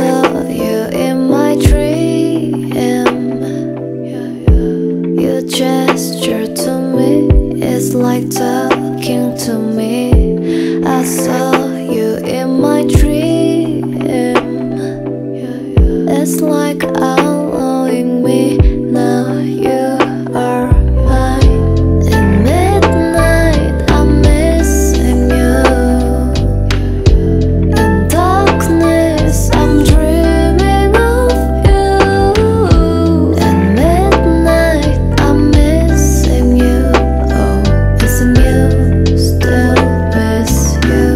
saw you in my dream. You gesture to me, it's like talking to me. I saw you in my dream. It's like allowing me. Now you are mine. In midnight I'm missing you. In darkness I'm dreaming of you. In midnight I'm missing you. Oh, missing you, still miss you.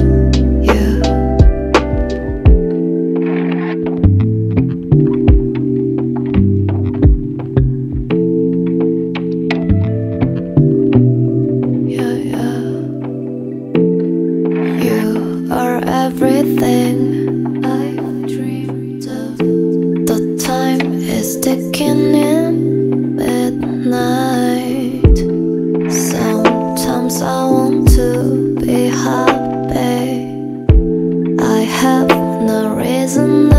You are everything I've dreamed of. The time is ticking in midnight. Sometimes I want to be happy. I have no reason